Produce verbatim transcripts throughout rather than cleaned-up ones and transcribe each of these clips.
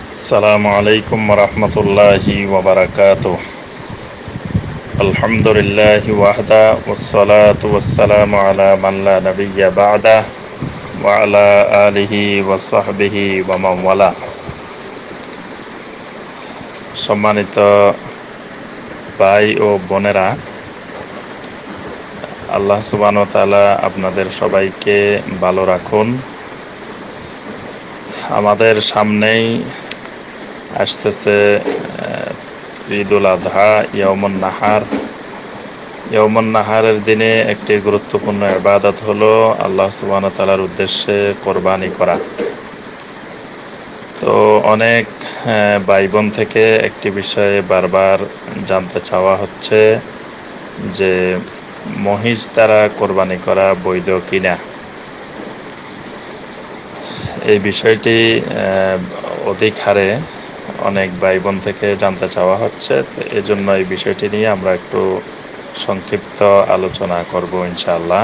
আসসালামু আলাইকুম রহমতুল্লাহি ওয়াবারাকাতুহ। আলহামদুলিল্লাহি ওয়াহদা ওয়াসসালাতু ওয়াসসালামু আলা মান লা নাবিয়্যা বা'দা ওয়া আলা আলিহি ওয়া সাহবিহি ওয়া মান ওয়ালা। সম্মানিত ভাই ও বোনেরা, আল্লাহ সুবহানাহু ওয়া তাআলা আপনাদের সবাইকে ভালো রাখুন। আমাদের সামনেই আসতেছে ঈদুল আযহা, ইয়াউমুন নাহার। ইয়াউমুন নাহারের দিনে একটি গুরুত্বপূর্ণ ইবাদত হলো আল্লাহ সুবহানাহু ওয়া তাআলার উদ্দেশ্যে কোরবানি করা। তো অনেক ভাই বোন থেকে একটি বিষয়ে বারবার জানতে চাওয়া হচ্ছে যে মহিষ দ্বারা কোরবানি করা বৈধ কিনা। এই বিষয়টি অধিক হারে অনেক ভাই বোন থেকে জানতে চাওয়া হচ্ছে, তো এজন্য এই বিষয়টি নিয়ে আমরা একটু সংক্ষিপ্ত আলোচনা করব ইনশাআল্লাহ।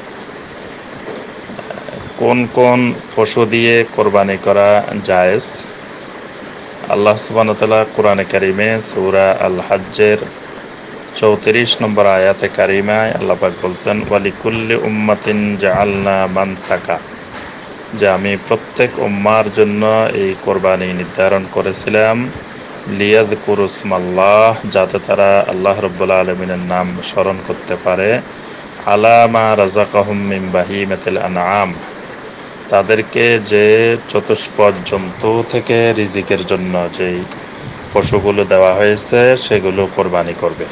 কোন কোন পশু দিয়ে কোরবানি করা জায়েজ? আল্লাহ সুবহানাহু ওয়া তাআলা কোরআনে কারিমে সূরা আল হজ্জের চৌত্রিশ নম্বর আয়াতে কারিমায় আল্লাহ পাক বলছেন, ওয়ালিকুল্লি উম্মাতিন জাআলনা মানসাকা, যে আমি প্রত্যেক উম্মার জন্য এই কোরবানি নির্ধারণ করেছিলাম, লিয়াযকুরু ইসমাল্লাহ, যাতে তারা আল্লাহ রাব্বুল আলামিনের নাম স্মরণ করতে পারে, আলা মা রাযাকাহুম মিন বাহিমাতিল আনআম, তাদেরকে যে চতুষ্পদ জন্তু থেকে রিজিকের জন্য যেই পশুগুলো দেওয়া হয়েছে সেগুলো কোরবানি করবে।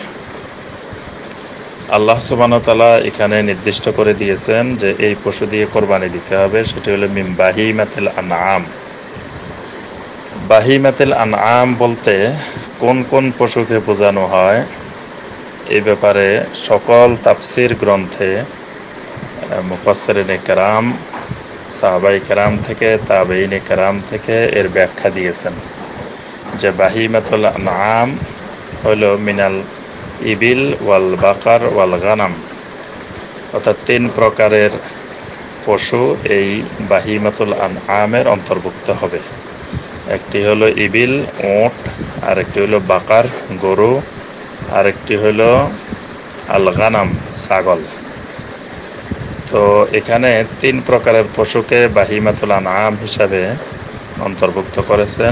আল্লাহ সুবহানাহু ওয়া তাআলা এখানে নির্দিষ্ট করে দিয়েছেন যে এই পশু দিয়ে কোরবানি দিতে হবে, সেটি হলো মিন বাহিমাতিল আনআম। বাহিমাতিল আনআম বলতে কোন কোন পশুকে বোঝানো হয়, এই ব্যাপারে সকল তাফসীর গ্রন্থে মুফাসসিরিনে কেরাম, সাহাবায়ে কেরাম থেকে তাবেঈনে কেরাম থেকে এর ব্যাখ্যা দিয়েছেন যে বাহিমাতুল আনআম হলো মিনাল ইবিল ওয়াল বাকার ওয়াল গানাম, অর্থাৎ তিন প্রকারের পশু এই বাহিমাতুল আনআমের অন্তর্ভুক্ত হবে। একটি হলো ইবিল, উট, আরেকটি হলো বাকার, গরু, আরেকটি হলো আল গানাম, ছাগল। তো এখানে তিন প্রকারের পশুকে বাহিমাতুল আনআম হিসাবে অন্তর্ভুক্ত করেছেন।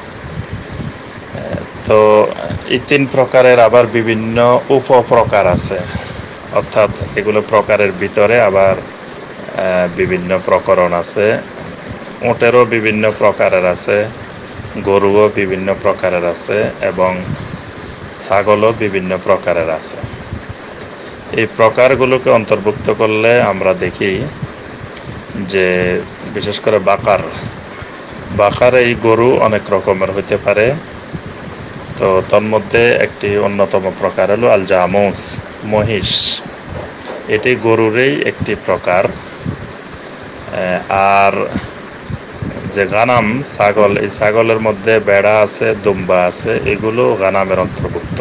তো এই তিন প্রকারের আবার বিভিন্ন উপপ্রকার আছে, অর্থাৎ এগুলো প্রকারের ভিতরে আবার বিভিন্ন প্রকরণ আছে। উটেরও বিভিন্ন প্রকারের আছে, গরুও বিভিন্ন প্রকারের আছে এবং ছাগলও বিভিন্ন প্রকারের আছে। এই প্রকারগুলোকে অন্তর্ভুক্ত করলে আমরা দেখি যে বিশেষ করে বাকার বাকার এই গরু অনেক রকমের হইতে পারে। তো তন্মধ্যে একটি অন্যতম প্রকার হলো আল জামুস, মহিষ। এটি গরুরই একটি প্রকার। আর যে গানাম, ছাগল, এই ছাগলের মধ্যে বেড়া আছে, দুম্বা আছে, এগুলো গানামের অন্তর্ভুক্ত।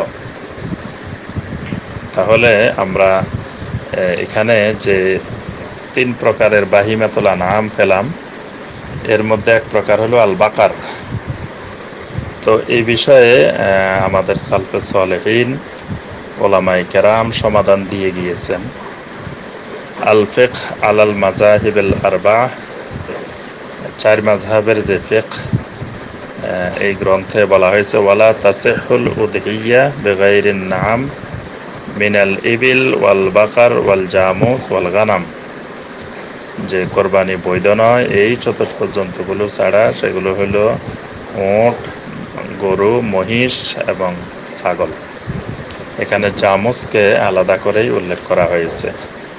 তাহলে আমরা এখানে যে তিন প্রকারের বাহিমাতুল আনআম পেলাম, এর মধ্যে এক প্রকার হলো আল বাকার। তো এই বিষয়ে আমাদের সালফে সালেহিন, ওলামায়ে কেরাম সমাধান দিয়ে গিয়েছেন। আল ফিকহ আলাল মাযাহিবিল আরবা, চার মাযহাবের যে ফিকহ, এই গ্রন্থে বলা হয়েছে, ওয়ালা তাসিহুল উদহিয়া বিগাইরিন নাম মিনাল ইবিল ওয়াল বাকার ওয়াল জামুস ওয়াল গানাম, যে কোরবানি বৈধ নয় এই চতুষ্পদ জন্তুগুলো ছাড়া, সেগুলো হলো উট, গরু, মহিষ এবং ছাগল। এখানে জামুসকে আলাদা করেই উল্লেখ করা হয়েছে।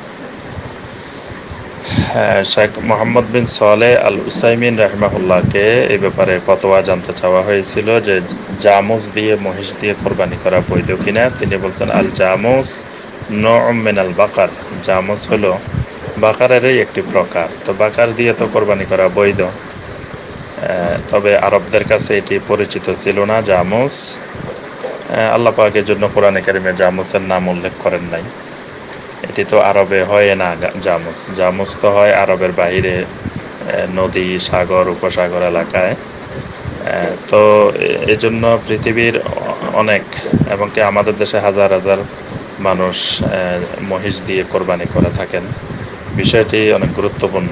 শেখ মোহাম্মদ বিন সালেহ আল উসাইমিন রাহিমাহুল্লাহকে এই ব্যাপারে ফতোয়া জানতে চাওয়া হয়েছিল যে জামুস দিয়ে, মহিষ দিয়ে কোরবানি করা বৈধ কিনা। তিনি বলছেন, আল জামুস নউম মিনাল বাকার, জামুস হলো বাকারেরই একটি প্রকার। তো বাকার দিয়ে তো কোরবানি করা বৈধ, তবে আরবদের কাছে এটি পরিচিত ছিল না জামুস। আল্লাহ পাকের জন্য কোরআনে কারিমে জামুসের নাম উল্লেখ করেন নাই। এটি তো আরবে হয় না। জামুস জামুস তো হয় আরবের বাইরে, নদী, সাগর, উপসাগর এলাকায়। তো এই জন্য পৃথিবীর অনেক এবং কি আমাদের দেশে হাজার হাজার মানুষ মহিষ দিয়ে কোরবানি করে থাকেন। বিষয়টি অনেক গুরুত্বপূর্ণ।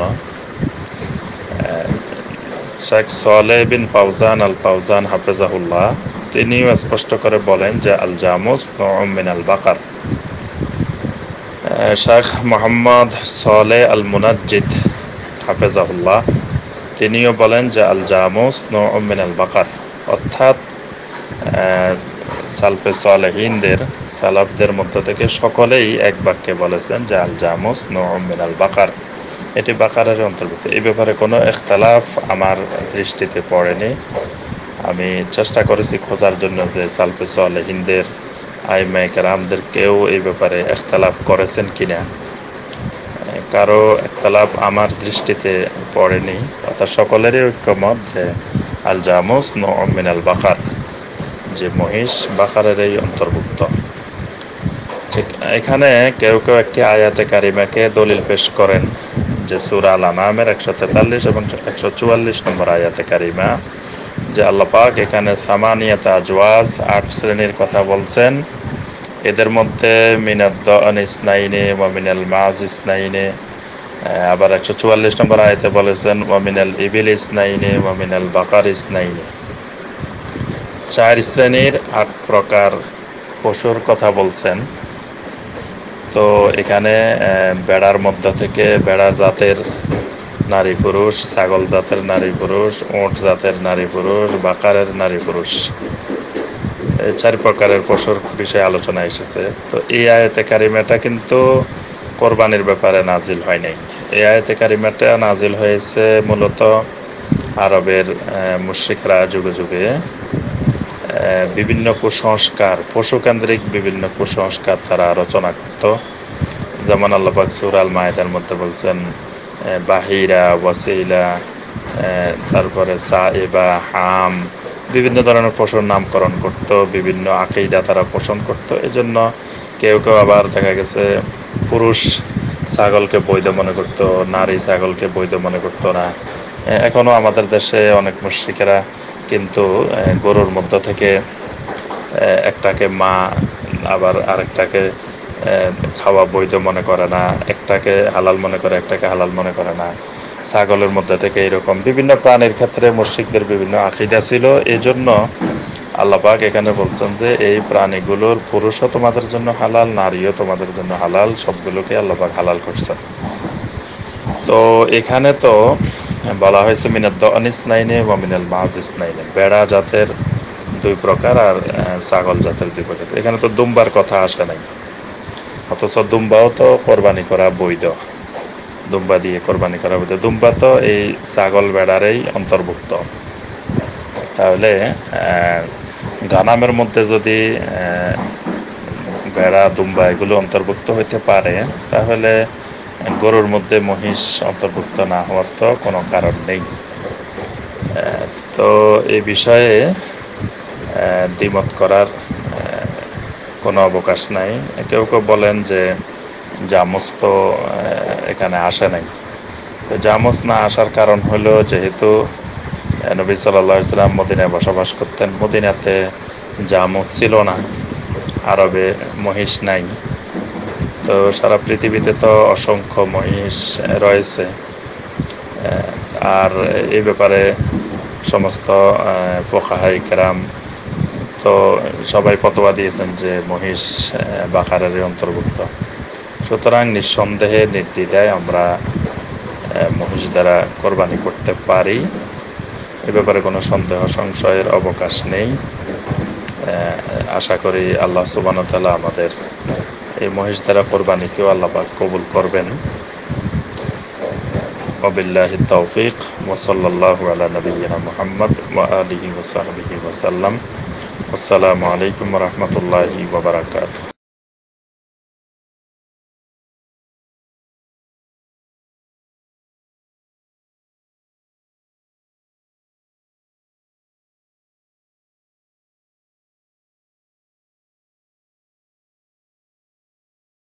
Sheikh Saleh bin Fauzan al Fauzan হাফেজাহুল্লাহ তিনিও স্পষ্ট করে বলেন যে আল জামুস নউম মিন আল বাকার। শেখ মোহাম্মদ সালেহ আল মুনাজ্জিদ হাফেজাহুল্লাহ তিনিও বলেন যে আল জামুস নউম মিন আল বাকার, অর্থাৎ সালফে সালেহিনদের সালাফদের মধ্য থেকে সকলেই এক বাক্যে বলেছেন যে আল জামুস নউম মিন আল বাকার, এটি বাকারের অন্তর্ভুক্ত। এই ব্যাপারে কোনো ইখতিলাফ আমার দৃষ্টিতে পড়েনি। আমি চেষ্টা করেছি খোঁজার জন্য যে সালফে সালেহিনদের আইমায়ে কেরামদের কেউ এই ব্যাপারে ইখতিলাফ করেছেন কিনা। কারো ইখতিলাফ আমার দৃষ্টিতে পড়েনি, অর্থাৎ সকলেরই ঐক্যমত যে আল জামুস নউম মিন আল বাকার, যে মহিষ বাকারের এই অন্তর্ভুক্ত। এখানে কেউ কেউ একটি আয়াতে কারিমাকে দলিল পেশ করেন যে সূরা আল আনআমের একশো তেতাল্লিশ এবং একশো চুয়াল্লিশ নম্বর আয়াতে কারিমা, যে আল্লাহ পাক এখানে সামানিয়াত আজওয়াজ, আট শ্রেণীর কথা বলছেন। এদের মধ্যে মিনাদ দান ইসনাইনে ওয়া মিনাল মাজ ইসনাইনে, আবার একশো চুয়াল্লিশ নম্বর আয়াতে বলেছেন ওয়া মিনাল ইবিল ইসনাইনে ওয়া মিনাল বাকার ইসনাইনে। চার শ্রেণীর আট প্রকার পশুর কথা বলছেন। তো এখানে বেড়ার মধ্য থেকে বেড়া জাতের নারী পুরুষ, ছাগল জাতের নারী পুরুষ, উট জাতের নারী পুরুষ, বাকারের নারী পুরুষ, এই চার প্রকারের পশুর বিষয়ে আলোচনা এসেছে। তো এই আয়াতে কারিমাটা কিন্তু কোরবানির ব্যাপারে নাজিল হয় নাই। এই আয়াতে কারিমাটা নাজিল হয়েছে মূলত আরবের মুশরিকরা যুগে যুগে বিভিন্ন কুসংস্কার, পশুকেন্দ্রিক বিভিন্ন কুসংস্কার তারা রচনা করত। যেমন আল্লাহ পাক সূরা আল মায়েদার মধ্যে বলছেন বাহিরা, ওয়াসিলা, তারপরে সাইবা, হাম, বিভিন্ন ধরনের পশুর নামকরণ করত, বিভিন্ন আকীদা তারা পোষণ করত। এজন্য কেউ কেউ আবার দেখা গেছে পুরুষ ছাগলকে বৈধ মনে করত, নারী ছাগলকে বৈধ মনে করত না। এখনো আমাদের দেশে অনেক মুশরিকেরা কিন্তু গরুর মধ্য থেকে একটাকে মা আবার আরেকটাকে খাওয়া বৈধ মনে করে না, একটাকে হালাল মনে করে একটাকে হালাল মনে করে না। ছাগলের মধ্যে থেকে এরকম বিভিন্ন প্রাণীর ক্ষেত্রে মুশরিকদের বিভিন্ন আকীদা ছিল। এই জন্য আল্লাহ পাক এখানে বলছেন যে এই প্রাণীগুলোর পুরুষও তোমাদের জন্য হালাল, নারীও তোমাদের জন্য হালাল, সবগুলোকে আল্লাহ পাক হালাল করছেন। তো এখানে তো বলা হয়েছে মিনাদ দান ইসনাইনে ওয়া মিনাল মাজ ইসনাইনে, বেড়া জাতের দুই প্রকার আর ছাগল জাতের দুই প্রকার। এখানে তো দুম্বার কথা আসে নাই, অথচ দুম্বাও তো কোরবানি করা বৈধ, দুম্বা দিয়ে কোরবানি করা বৈধ। দুম্বা তো এই ছাগল বেড়ারই অন্তর্ভুক্ত। তাহলে গানামের মধ্যে যদি বেড়া, দুম্বা এগুলো অন্তর্ভুক্ত হইতে পারে, তাহলে গরুর মধ্যে মহিষ অন্তর্ভুক্ত না হওয়ার তো কোনো কারণ নেই। তো এই বিষয়ে দ্বিমত করার কোনো অবকাশ নাই। কেউ কেউ বলেন যে জামুস তো এখানে আসে নাই। তো জামুস না আসার কারণ হলো যেহেতু নবী সাল্লাল্লাহু আলাইহি ওয়াসাল্লাম মদিনায় বসবাস করতেন, মদিনাতে জামুস ছিল না, আরবে মহিষ নাই। তো সারা পৃথিবীতে তো অসংখ্য মহিষ রয়েছে। আর এই ব্যাপারে সমস্ত ফুকাহায়ে কেরাম তো সবাই ফতোয়া দিয়েছেন যে মহিষ বাকারের অন্তর্ভুক্ত। সুতরাং নিঃসন্দেহে নির্দ্বিধায় আমরা মহিষ দ্বারা কোরবানি করতে পারি, এ ব্যাপারে কোনো সন্দেহ সংশয়ের অবকাশ নেই। আশা করি আল্লাহ সুবহানাহু ওয়া তাআলা আমাদের এই মহিষ দ্বারা কোরবানিকেও আল্লাহ পাক কবুল করবেন। ওয়াবিল্লাহি তাওফীক ওয়া সাল্লাল্লাহু আলা নাবিয়্যিনা মুহাম্মদ ওয়া আলিহি ওয়া সাহবিহি ওয়া সাল্লাম। আসসালামু আলাইকুম ওয়া রাহমাতুল্লাহি ওয়া বারাকাতুহু।